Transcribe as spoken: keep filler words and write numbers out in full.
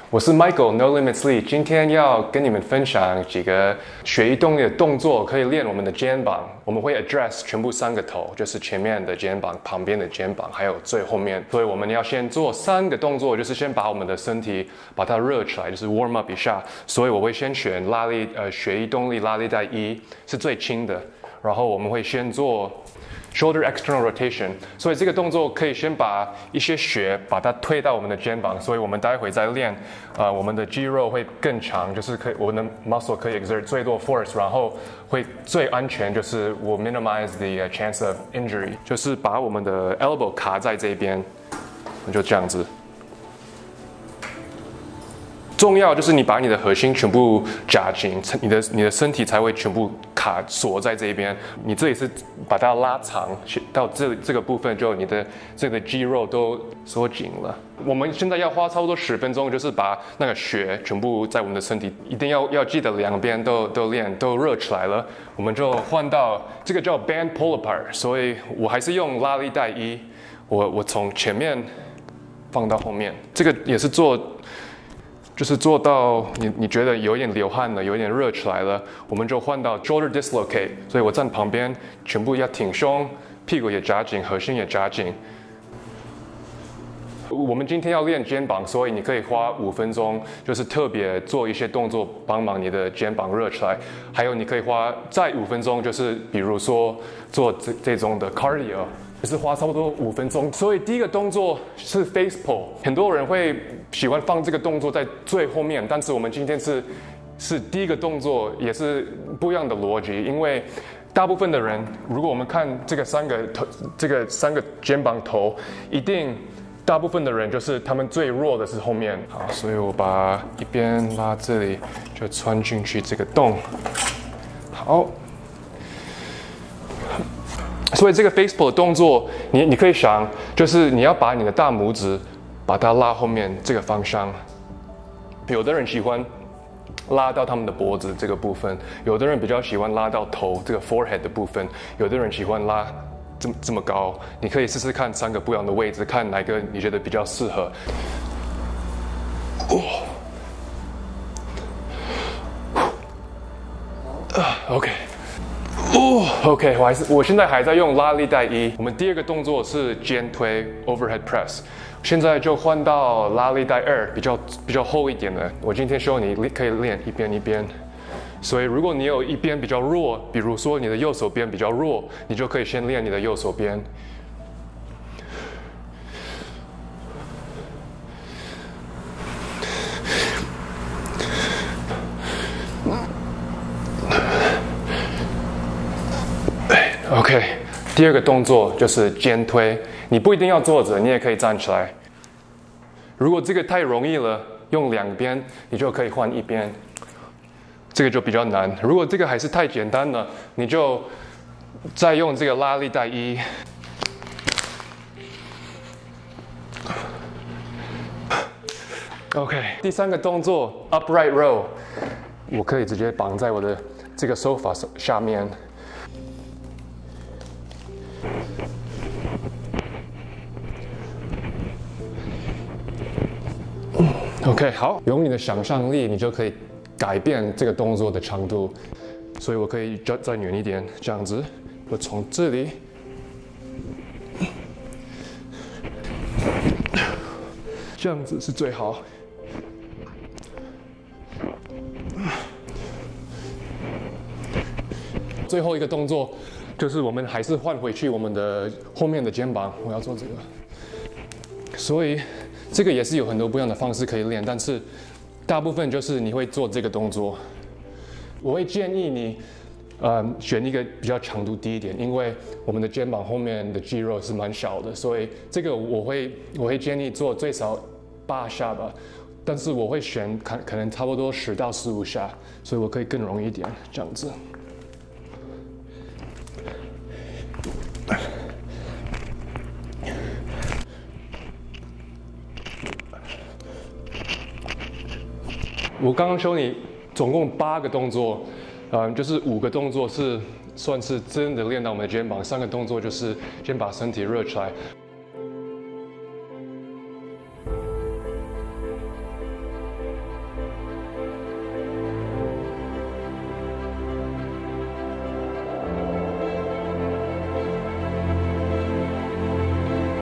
我是 Michael No Limits Lee， 今天要跟你们分享几个血液动力的动作，可以练我们的肩膀。我们会 address 全部三个头，就是前面的肩膀、旁边的肩膀，还有最后面。所以我们要先做三个动作，就是先把我们的身体把它热起来，就是 warm up 一下。所以我会先选拉力，呃，血液动力拉力带一是最轻的，然后我们会先做 shoulder external rotation， 所以这个动作可以先把一些血把它推到我们的肩膀，所以我们待会再练，呃，我们的肌肉会更强，就是可以我们的 muscle 可以 exert 最多 force， 然后会最安全，就是我 minimize the chance of injury， 就是把我们的 elbow 卡在这边，就这样子。重要就是你把你的核心全部夹紧，你的你的身体才会全部卡锁在这边。你这里是把它拉长到这这个部分，就你的这个肌肉都缩紧了。我们现在要花差不多十分钟，就是把那个血全部在我们的身体，一定要要记得两边都都练都热起来了。我们就换到这个叫 band pull apart， 所以我还是用拉力带一，我我从前面放到后面，这个也是做。就是做到你你觉得有一点流汗了，有一点热起来了，我们就换到 shoulder dislocate。所以我站旁边，全部要挺胸，屁股也夹紧，核心也夹紧。我们今天要练肩膀，所以你可以花五分钟，就是特别做一些动作，帮忙你的肩膀热起来。还有你可以花再五分钟，就是比如说做这这种的 cardio。也是花差不多五分钟，所以第一个动作是 face pull， 很多人会喜欢放这个动作在最后面，但是我们今天是是第一个动作，也是不一样的逻辑，因为大部分的人，如果我们看这个三个头，这个三个肩膀头，一定大部分的人就是他们最弱的是后面。好，所以我把一边拉这里，就穿进去这个洞。好。所以这个 face pull 的动作，你你可以想，就是你要把你的大拇指把它拉后面这个方向。有的人喜欢拉到他们的脖子这个部分，有的人比较喜欢拉到头这个 forehead 的部分，有的人喜欢拉这么这么高。你可以试试看三个不一样的位置，看哪个你觉得比较适合。哦，啊 ，OK。哦 ，OK， 我还是我现在还在用拉力带一。我们第二个动作是肩推 overhead press， 现在就换到拉力带二，比较比较厚一点的。我今天说你可以练一边一边，所以如果你有一边比较弱，比如说你的右手边比较弱，你就可以先练你的右手边。OK， 第二个动作就是肩推，你不一定要坐着，你也可以站起来。如果这个太容易了，用两边，你就可以换一边。这个就比较难。如果这个还是太简单了，你就再用这个拉力带一。OK， 第三个动作 upright row， 我可以直接绑在我的这个 sofa 下面。OK， 好，用你的想象力，你就可以改变这个动作的长度。所以我可以再再远一点，这样子，我从这里，这样子是最好。最后一个动作就是我们还是换回去我们的后面的肩膀，我要做这个，所以。这个也是有很多不一样的方式可以练，但是大部分就是你会做这个动作。我会建议你，呃，选一个比较强度低一点，因为我们的肩膀后面的肌肉是蛮小的，所以这个我会我会建议做最少八下吧，但是我会选可可能差不多十到十五下，所以我可以更容易一点这样子。我刚刚教你总共八个动作，嗯，就是五个动作是算是真的练到我们的肩膀，三个动作就是先把身体热起来。